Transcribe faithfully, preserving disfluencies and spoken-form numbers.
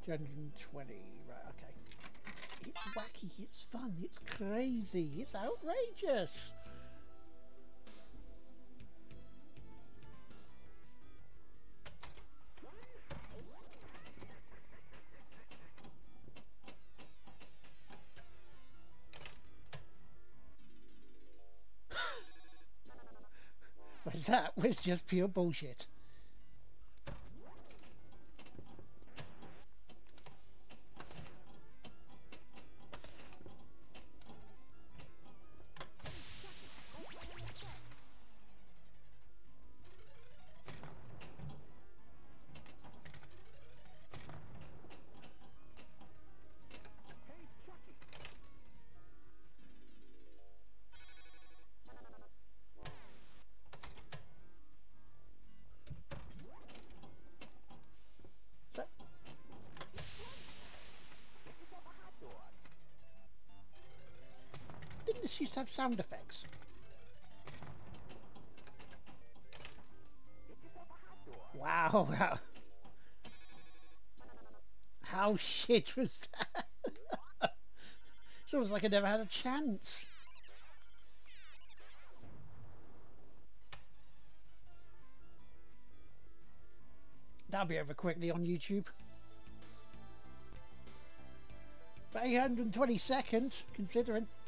two hundred twenty, right, okay. It's wacky, it's fun, it's crazy, it's outrageous! But that was just pure bullshit. So, didn't this used to have sound effects? Wow, wow. How shit was that? It's almost like I never had a chance. That'll be over quickly on YouTube. But eight hundred twenty seconds, considering.